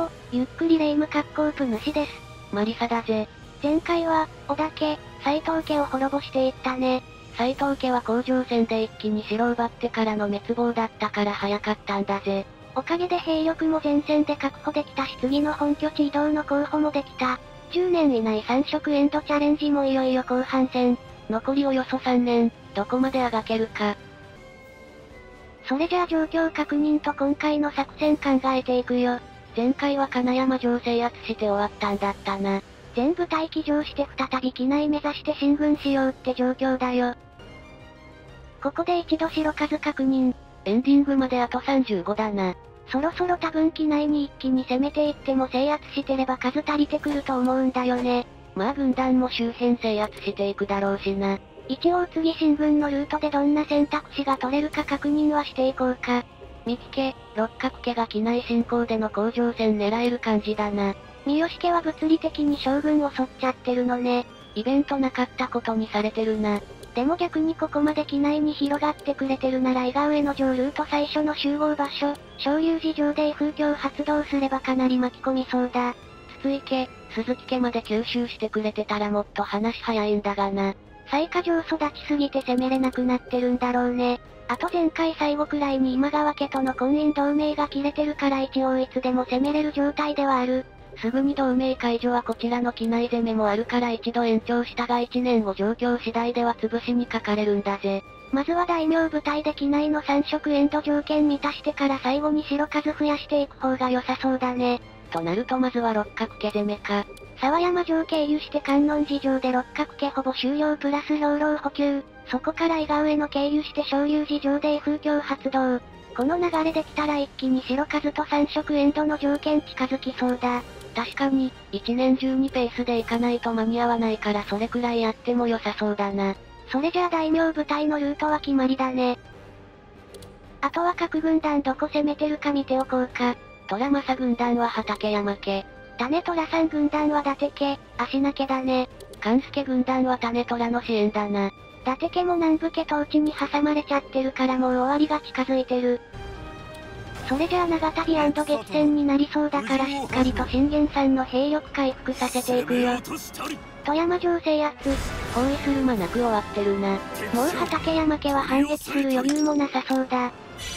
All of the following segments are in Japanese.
ゆっくりレ夢ム格好プ主です。 マリサだぜ。 前回は、織田家、斎藤家を滅ぼしていったね。 斎藤家は甲状腺で一気に城を奪ってからの滅亡だったから早かったんだぜ。 おかげで兵力も前線で確保できたし次の本拠地移動の候補もできた。10年以内3色エンドチャレンジもいよいよ後半戦。 残りおよそ3年、どこまであがけるか。 それじゃあ状況確認と今回の作戦考えていくよ。 前回は金山城制圧して終わったんだったな。 全部待機場して再び機内目指して進軍しようって状況だよ。ここで一度城数確認。 エンディングまであと35だな。 そろそろ多分機内に一気に攻めていっても制圧してれば数足りてくると思うんだよね。 まあ軍団も周辺制圧していくだろうしな。 一応次進軍のルートでどんな選択肢が取れるか確認はしていこうか。 三木家、六角家が機内進行での甲状腺狙える感じだな。 三好家は物理的に将軍を襲っちゃってるのね。 イベントなかったことにされてるな。 でも逆にここまで機内に広がってくれてるなら伊賀上の城ルート最初の集合場所、昇龍寺城で風況発動すればかなり巻き込みそうだ。 筒井家、鈴木家まで吸収してくれてたらもっと話早いんだがな。 最下城育ちすぎて攻めれなくなってるんだろうね。あと前回最後くらいに今川家との婚姻同盟が切れてるから一応いつでも攻めれる状態ではある。 すぐに同盟解除はこちらの機内攻めもあるから一度延長したが1年後状況次第では潰しにかかれるんだぜ。 まずは大名部隊で機内の3色エンド条件満たしてから最後に城数増やしていく方が良さそうだね。 となるとまずは六角家攻めか。 沢山城経由して観音寺城で六角家ほぼ終了プラス兵糧補給。そこから伊賀上の経由して昇龍寺城で風況発動。この流れできたら一気に城数と3色エンドの条件近づきそうだ。 確かに、一年中にペースで行かないと間に合わないからそれくらいやっても良さそうだな。 それじゃあ大名部隊のルートは決まりだね。あとは各軍団どこ攻めてるか見ておこうか。 虎正軍団は畠山家。 種虎さん軍団は伊達家、足名家だね。 勘助軍団は種虎の支援だな。 伊達家も南部家統治に挟まれちゃってるからもう終わりが近づいてる。それじゃあ長旅激戦になりそうだからしっかりと信玄さんの兵力回復させていくよ。富山城制圧。 包囲する間なく終わってるな。 もう畠山家は反撃する余裕もなさそうだ。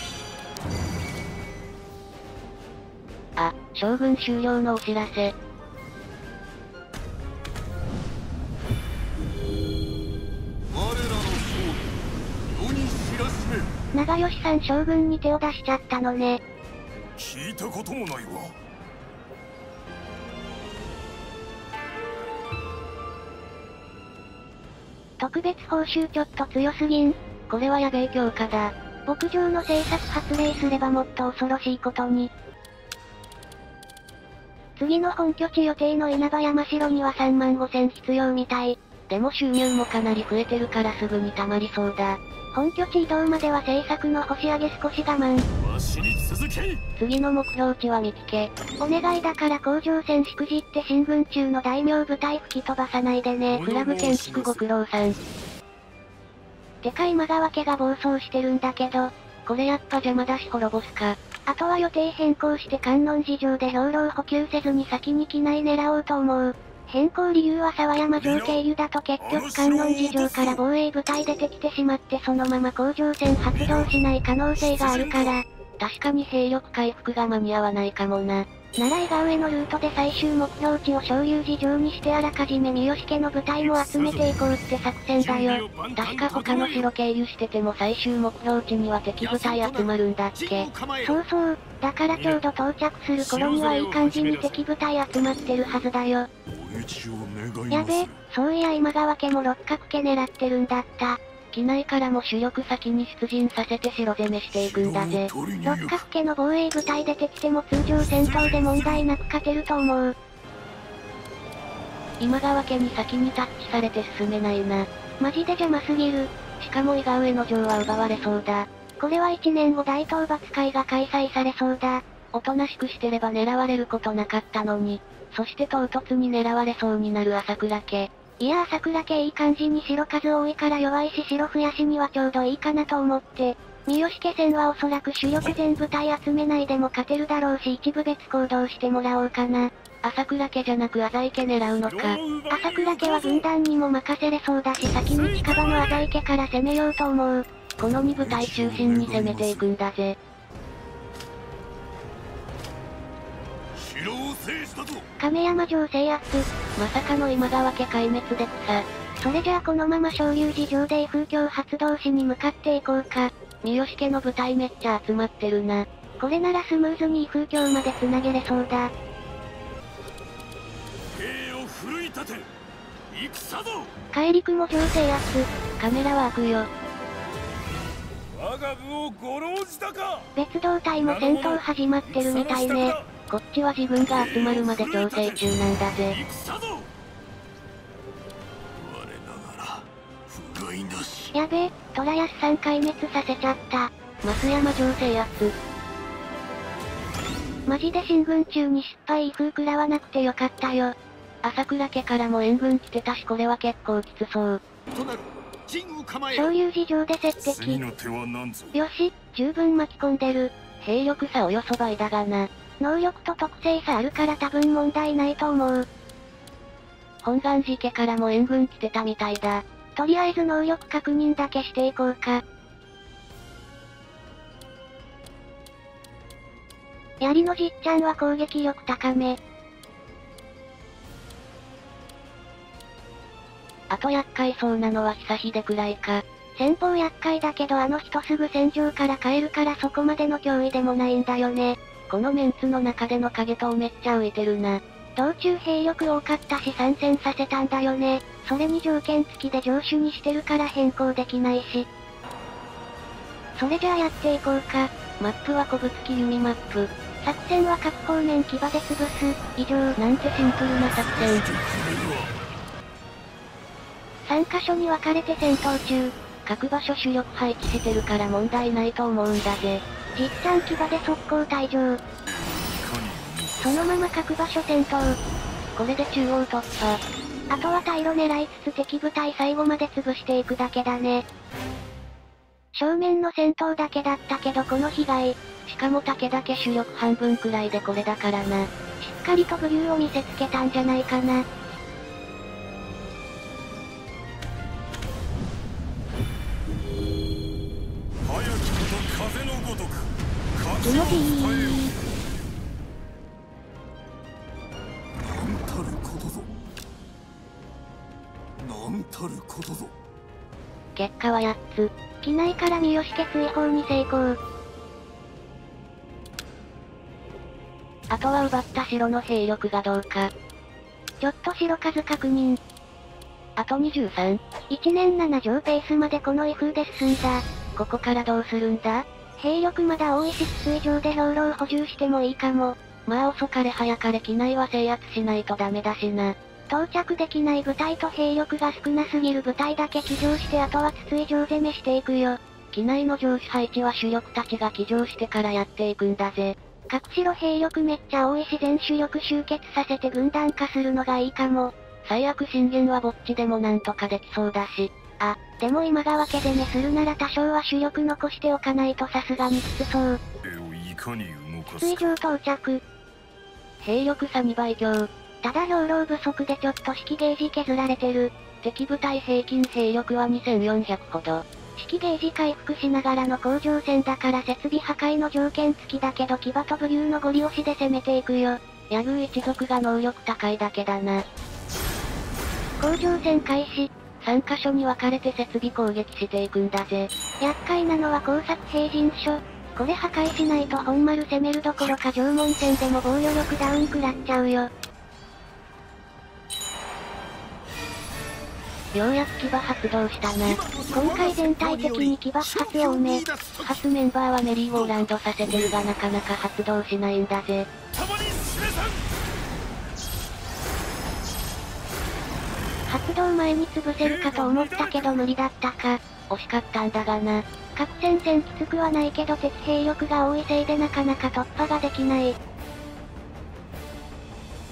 あ、将軍終了のお知らせ。 長吉さん将軍に手を出しちゃったのね。 聞いたこともないわ。 特別報酬ちょっと強すぎん。 これはやべえ強化だ。 牧場の政策発令すればもっと恐ろしいことに。次の本拠地予定の稲葉山城には3万5000必要みたい。 でも収入もかなり増えてるからすぐに溜まりそうだ。 本拠地移動までは政策の星上げ少し我慢。 わしに続け。 次の目標地は三木家。 お願いだから甲状腺しくじって進軍中の大名部隊吹き飛ばさないでね。 クラブ建築ご苦労さん。 でかい今川家が暴走してるんだけど、 これやっぱ邪魔だし滅ぼすか。 あとは予定変更して観音寺城で兵糧補給せずに先に機内狙おうと思う。変更理由は沢山城経由だと結局観音寺城から防衛部隊出てきてしまってそのまま甲状腺発動しない可能性があるから。 確かに兵力回復が間に合わないかもな。 なら伊賀上のルートで最終目標地を昇龍寺城にしてあらかじめ三好家の部隊も集めていこうって作戦だよ。 確か他の城経由してても最終目標地には敵部隊集まるんだっけ。 そうそう、だからちょうど到着する頃にはいい感じに敵部隊集まってるはずだよ。やべえ、そういや今川家も六角家狙ってるんだった。 機内からも主力先に出陣させて城攻めしていくんだぜ。 六角家の防衛部隊出てきても通常戦闘で問題なく勝てると思う。 今川家に先にタッチされて進めないな。 マジで邪魔すぎる。 しかも伊賀上の城は奪われそうだ。 これは1年後大討伐会が開催されそうだ。 おとなしくしてれば狙われることなかったのに。そして唐突に狙われそうになる朝倉家。 いや朝倉家いい感じに城数多いから弱いし城増やしにはちょうどいいかなと思って。 三好戦はおそらく主力全部隊集めないでも勝てるだろうし一部別行動してもらおうかな。 朝倉家じゃなく浅井家狙うのか。 朝倉家は軍団にも任せれそうだし先に近場の浅井家から攻めようと思う。 この2部隊中心に攻めていくんだぜ。 城を制したぞ。 亀山城制圧。 まさかの今川家壊滅で草。 それじゃあこのまま昇龍寺城で風鏡発動しに向かっていこうか。 三好家の部隊めっちゃ集まってるな。 これならスムーズに風鏡まで繋げれそうだ。 兵を奮い立て戦ぞ。 海陸も城制圧。 カメラワークよ。 我が部をご老じたか。 別動隊も戦闘始まってるみたいね。 こっちは自分が集まるまで調整中なんだぜ。 戦ぞ。我ながら不甲斐なし。 やべえ、虎安さん壊滅させちゃった。 増山城制圧。 マジで進軍中に失敗威風食らわなくてよかったよ。 朝倉家からも援軍来てたしこれは結構きつそう。 昇龍寺城で接敵。よし、十分巻き込んでる。 兵力差およそ倍だがな。 能力と特性差あるから多分問題ないと思う。 本願寺家からも援軍来てたみたいだ。 とりあえず能力確認だけしていこうか。槍のじっちゃんは攻撃力高め。 あと厄介そうなのは久秀くらいか。 先方厄介だけどあの人すぐ戦場から帰るからそこまでの脅威でもないんだよね。 このメンツの中での影塔めっちゃ浮いてるな。 道中兵力多かったし参戦させたんだよね。それに条件付きで城主にしてるから変更できないし。それじゃあやっていこうか。 マップは小ぶつき弓マップ。 作戦は各方面牙で潰す。以上。 なんてシンプルな作戦。 3カ所に分かれて戦闘中。 各場所主力配置してるから問題ないと思うんだぜ。 じっちゃん牙で速攻退場。そのまま各場所戦闘。 これで中央突破。 あとは退路狙いつつ敵部隊最後まで潰していくだけだね。正面の戦闘だけだったけどこの被害。 しかも武田家主力半分くらいでこれだからな。 しっかりと武勇を見せつけたんじゃないかな。 早きこと風のごとく気持ちいい。 なんたることぞ。なんたることぞ。 結果は8つ。 機内から三好家追放に成功。 あとは奪った城の兵力がどうか。 ちょっと城数確認。 あと23。 1年7乗ペースまでこの威風で進んだ。 ここからどうするんだ？ 兵力まだ多いし筒井城で兵糧補充してもいいかも。 まあ遅かれ早かれ機内は制圧しないとダメだしな。 到着できない部隊と兵力が少なすぎる部隊だけ騎乗してあとは筒井城攻めしていくよ。 機内の城主配置は主力たちが騎乗してからやっていくんだぜ。 各城兵力めっちゃ多いし全主力集結させて軍団化するのがいいかも。 最悪信玄はぼっちでもなんとかできそうだし。 あ、でも今川家攻めするなら多少は主力残しておかないとさすがにきつそう。筒井城到着。 兵力差2倍強。 ただ兵糧不足でちょっと式ゲージ削られてる。 敵部隊平均兵力は2400ほど。 式ゲージ回復しながらの甲状戦だから設備破壊の条件付きだけど騎馬と武勇のゴリ押しで攻めていくよ。 柳生一族が能力高いだけだな。 甲状戦開始。 3カ所に分かれて設備攻撃していくんだぜ。 厄介なのは工作兵陣所。これ破壊しないと本丸攻めるどころか縄文戦でも防御力ダウン食らっちゃうよ。 ようやく騎馬発動したな。 今回全体的に騎馬不発多め。 不発メンバーはメリーゴーランドさせてるがなかなか発動しないんだぜ。 発動前に潰せるかと思ったけど無理だったか。 惜しかったんだがな。 各戦線きつくはないけど敵兵力が多いせいでなかなか突破ができない。 よ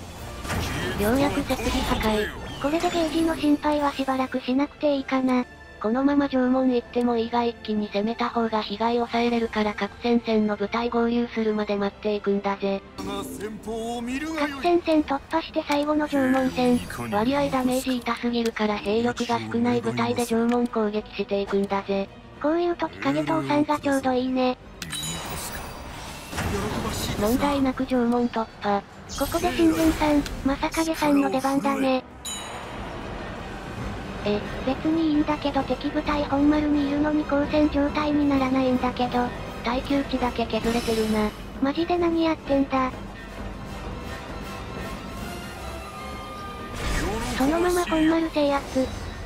うやく設備破壊。 これでゲージの心配はしばらくしなくていいかな。 このまま城門行ってもいいが一気に攻めた方が被害抑えれるから各戦線の部隊合流するまで待っていくんだぜ。 各戦線突破して最後の城門戦。 割合ダメージ痛すぎるから兵力が少ない部隊で城門攻撃していくんだぜ。 こういう時影藤さんがちょうどいいね。 問題なく城門突破。 ここで新軍さん、正影さんの出番だね。別にいいんだけど敵部隊本丸にいるのに交戦状態にならないんだけど。 耐久値だけ削れてるな。 マジで何やってんだ。そのまま本丸制圧。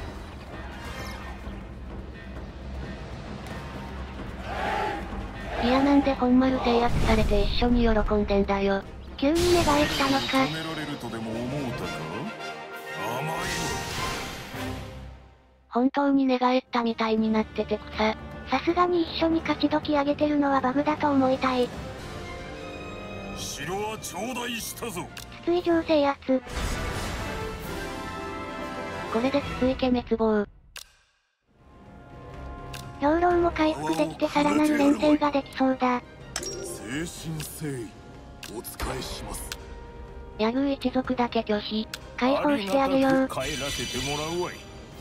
いやなんで本丸制圧されて一緒に喜んでんだよ。 急に寝返ったのか。 本当に寝返ったみたいになってて草。 さすがに一緒に勝ち時上げてるのはバグだと思いたい。 城は頂戴したぞ。 筒井城制圧。 これで筒井家滅亡。 兵糧も回復できてさらなる連戦ができそうだ。 誠心誠意お仕えします。 柳生一族だけ拒否。解放してあげよう。 帰らせてもらうわい。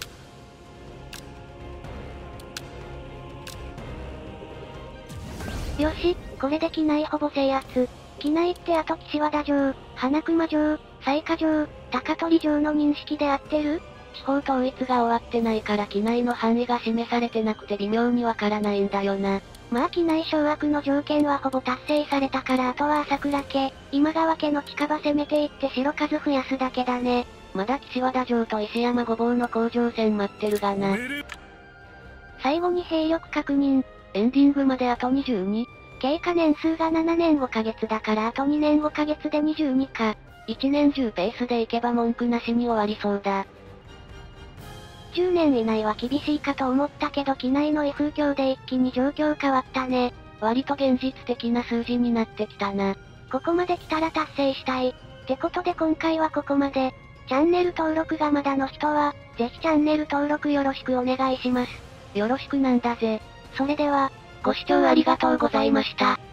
よし、これで機内ほぼ制圧。機内ってあと岸和田城、花熊城、雑賀城、高取城の認識で合ってる？ 地方統一が終わってないから機内の範囲が示されてなくて微妙にわからないんだよな。 まあ機内掌握の条件はほぼ達成されたからあとは朝倉家、今川家の近場攻めていって城数増やすだけだね。 まだ岸和田城と石山ごぼうの甲状戦待ってるがな。 最後に兵力確認。 エンディングまであと22。 経過年数が7年5ヶ月だからあと2年5ヶ月で22か。 1年中ペースでいけば文句なしに終わりそうだ。 10年以内は厳しいかと思ったけど機内の異風況で一気に状況変わったね。 割と現実的な数字になってきたな。 ここまで来たら達成したい。ってことで今回はここまで。チャンネル登録がまだの人は、ぜひチャンネル登録よろしくお願いします。 よろしくなんだぜ。 それでは、 ご視聴ありがとうございました。